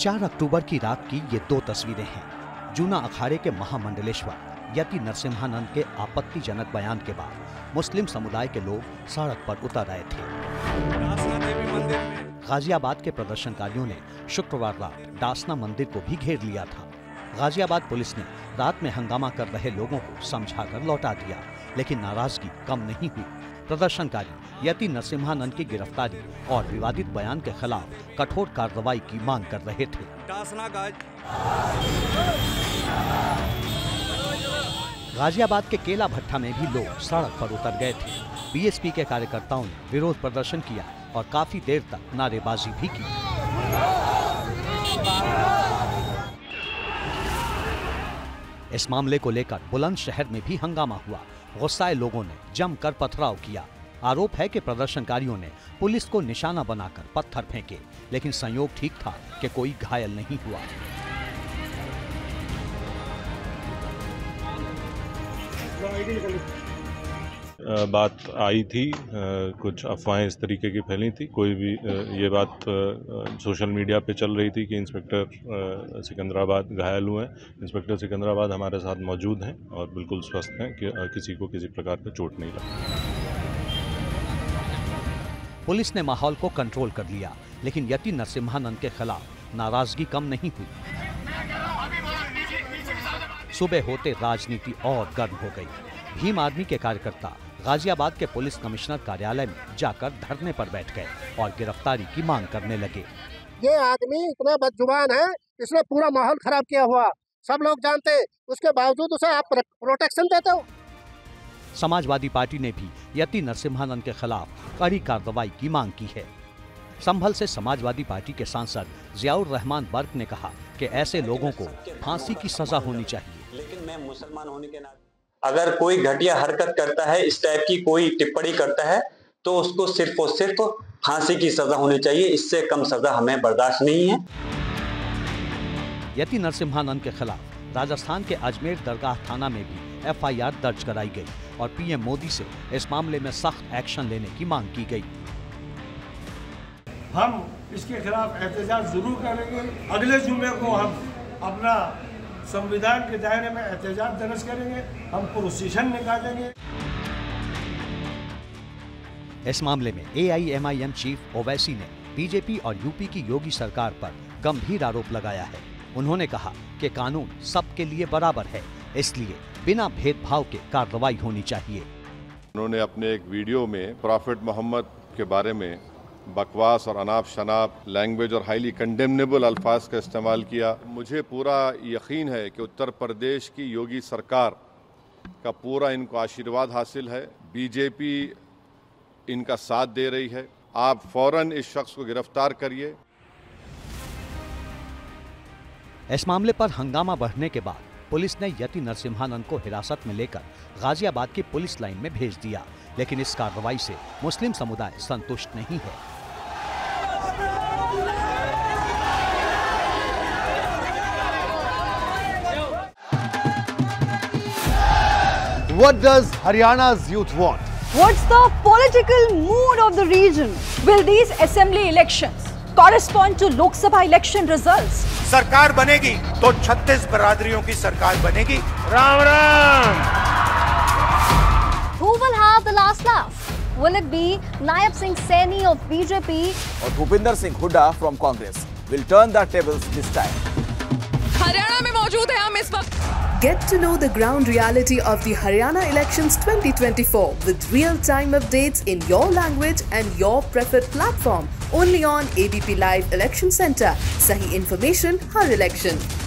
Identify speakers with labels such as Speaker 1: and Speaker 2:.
Speaker 1: 4 अक्टूबर की रात की ये 2 तस्वीरें हैं। जूना अखाड़े के महामंडलेश्वर यति नरसिम्हानंद के आपत्तिजनक बयान के बाद मुस्लिम समुदाय के लोग सड़क पर उतर आए थे। गाजियाबाद के प्रदर्शनकारियों ने शुक्रवार रात डासना मंदिर को भी घेर लिया था। गाजियाबाद पुलिस ने रात में हंगामा कर रहे लोगों को समझाकर लौटा दिया, लेकिन नाराजगी कम नहीं हुई। प्रदर्शनकारी यति नरसिम्हानंद की गिरफ्तारी और विवादित बयान के खिलाफ कठोर कार्रवाई की मांग कर रहे थे। गाजियाबाद के केला भट्टा में भी लोग सड़क पर उतर गए थे। बीएसपी के कार्यकर्ताओं ने विरोध प्रदर्शन किया और काफी देर तक नारेबाजी भी की। इस मामले को लेकर बुलंदशहर में भी हंगामा हुआ। गुस्साए लोगों ने जमकर पथराव किया। आरोप है कि प्रदर्शनकारियों ने पुलिस को निशाना बनाकर पत्थर फेंके, लेकिन संयोग ठीक था कि कोई घायल नहीं हुआ।
Speaker 2: बात आई थी, कुछ अफवाहें इस तरीके की फैली थी। कोई भी ये बात सोशल मीडिया पे चल रही थी कि इंस्पेक्टर सिकंदराबाद घायल हुए हैं। इंस्पेक्टर सिकंदराबाद हमारे साथ मौजूद हैं और बिल्कुल स्वस्थ हैं कि किसी को किसी प्रकार का चोट नहीं लगा।
Speaker 1: पुलिस ने माहौल को कंट्रोल कर लिया, लेकिन यति नरसिम्हानंद के खिलाफ नाराजगी कम नहीं हुई। सुबह होते राजनीति और गर्म हो गई। भीम आर्मी के कार्यकर्ता गाजियाबाद के पुलिस कमिश्नर कार्यालय में जाकर धरने पर बैठ गए और गिरफ्तारी की मांग करने लगे।
Speaker 3: ये आदमी इतना बदजुबान है, इसने पूरा माहौल खराब किया हुआ, सब लोग जानते हैं, उसके बावजूद उसे आप प्रोटेक्शन देते हो।
Speaker 1: समाजवादी पार्टी ने भी यति नरसिम्हानंद के खिलाफ कड़ी कार्रवाई की मांग की है। संभल से समाजवादी पार्टी के सांसद जियाउर रहमान बर्क ने कहा कि ऐसे लोगों को फांसी की सजा होनी चाहिए।
Speaker 4: लेकिन मैं मुसलमान होने के नाते अगर कोई घटिया हरकत करता है, इस टाइप की कोई टिप्पणी करता है, तो उसको सिर्फ और सिर्फ फांसी की सजा होनी चाहिए। इससे कम सजा हमें बर्दाश्त नहीं है।
Speaker 1: यति नरसिम्हानंद के खिलाफ राजस्थान के अजमेर दरगाह थाना में भी FIR दर्ज कराई गई और PM मोदी से इस मामले में सख्त एक्शन लेने की मांग की गई।
Speaker 5: हम इसके खिलाफ एहतजाज जरूर करेंगे। अगले जुम्मे को हम अपना संविधान के दायरे में एहतजाज दर्ज करेंगे, हम प्रोसीजन निकालेंगे।
Speaker 1: इस मामले में AIMIM चीफ ओवैसी ने बीजेपी और यूपी की योगी सरकार पर गंभीर आरोप लगाया है। उन्होंने कहा कि कानून सबके लिए बराबर है, इसलिए बिना भेदभाव के कार्रवाई होनी चाहिए।
Speaker 6: उन्होंने अपने एक वीडियो में प्रॉफेट मोहम्मद के बारे में बकवास और अनाप शनाप लैंग्वेज और हाईली कंडेमनेबल अल्फाज का इस्तेमाल किया। मुझे पूरा यकीन है कि उत्तर प्रदेश की योगी सरकार का पूरा इनको आशीर्वाद हासिल है। बीजेपी इनका साथ दे रही है। आप फौरन इस शख्स को गिरफ्तार करिए।
Speaker 1: इस मामले पर हंगामा बढ़ने के बाद पुलिस ने यति नरसिम्हानंद को हिरासत में लेकर गाजियाबाद की पुलिस लाइन में भेज दिया, लेकिन इस कार्रवाई से मुस्लिम समुदाय संतुष्ट नहीं है।
Speaker 7: What does Haryana's youth want?
Speaker 8: What's the political mood of the region? Will these assembly elections correspond to Lok Sabha election results?
Speaker 9: सरकार बनेगी तो 36 बरादरियों की सरकार बनेगी। Ram Ram.
Speaker 8: Who will have the last laugh? Will it be Naib Singh Saini of BJP
Speaker 10: or Bhupinder Singh Hooda from Congress? Will turn the tables this time.
Speaker 11: Haryana में मौजूद है हम इस वक्त।
Speaker 12: Get to know the ground reality of the Haryana elections 2024 with real-time updates in your language and your preferred platform. Only on ABP Live Election Center. Sahi information, har election.